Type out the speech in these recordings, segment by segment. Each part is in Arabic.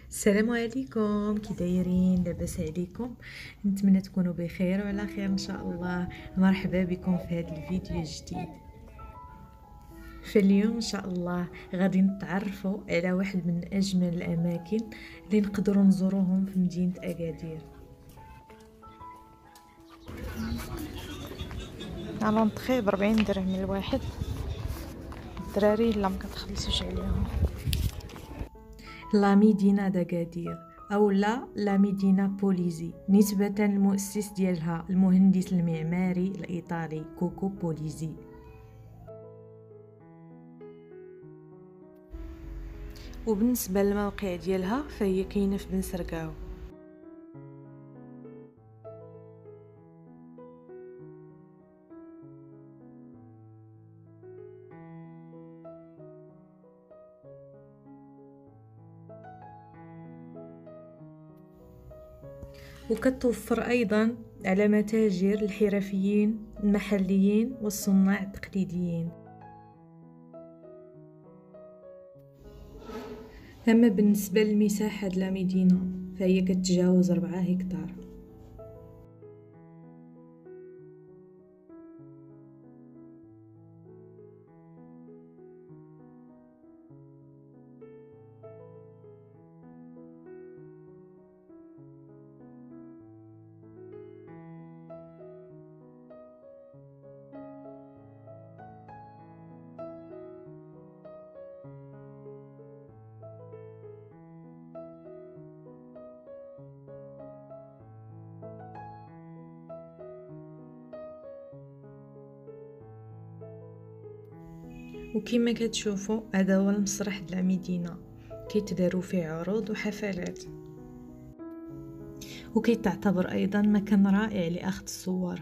السلام عليكم، كي دايرين؟ لاباس عليكم؟ نتمنى تكونوا بخير وعلى خير ان شاء الله. مرحبا بكم في هذا الفيديو الجديد. في اليوم ان شاء الله غادي نتعرفوا على واحد من اجمل الاماكن اللي نقدروا نزوروهم في مدينة اكادير. الونطخي ب40 درهم الواحد. الدراري لا مكتخلصوش عليهم. لا ميدينا داكادير او لا ميدينا بوليزي نسبة للمؤسس ديالها المهندس المعماري الايطالي كوكو بوليزي. وبالنسبة للموقع ديالها فهي كاينة في بن سرقاو. وكتوفر ايضا على متاجر الحرفيين المحليين والصناع التقليديين. اما بالنسبه للمساحه د لا مدينه فهي كتجاوز 4 هكتار. وكما كتشوفوا هذا هو المسرح د لا مدينه، كيتداروا فيه عروض وحفلات، وكيتعتبر ايضا مكان رائع لاخذ الصور.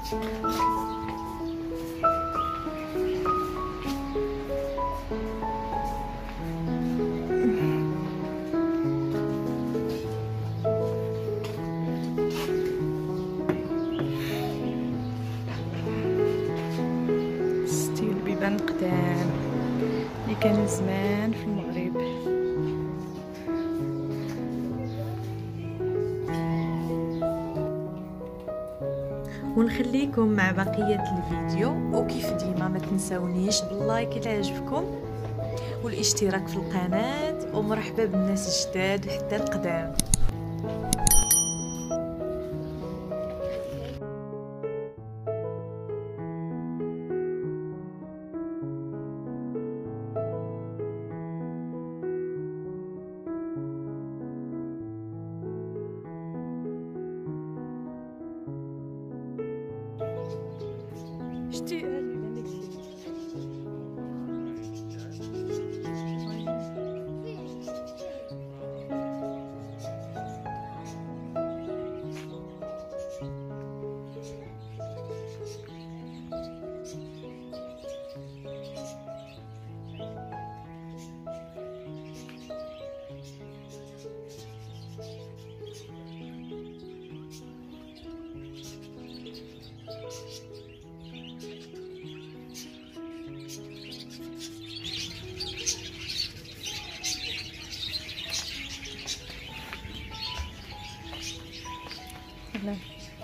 ستيل بيبان قدام اللي كانوا زمان في المغرب. ونخليكم مع بقية الفيديو، وكيف ديما ما تنسونيش باللايك إذا عجبكم والاشتراك في القناة، ومرحبا بالناس الجداد حتى القدام. شتي لا.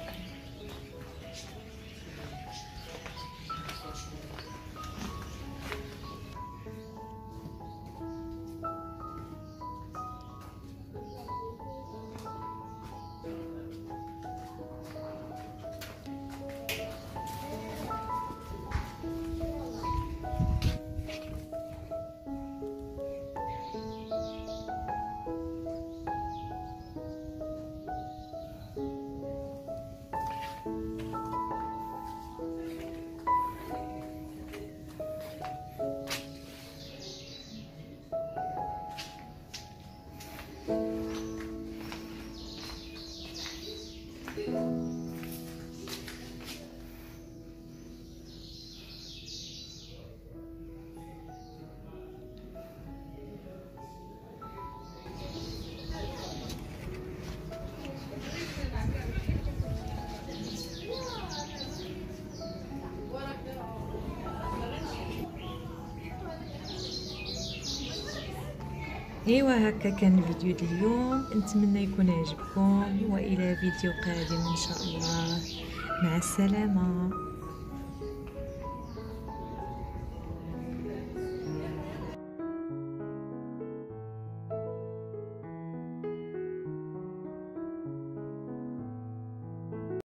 ايوا هكا كان الفيديو ديال اليوم، نتمنى يكون عجبكم، والى فيديو قادم ان شاء الله. مع السلامه.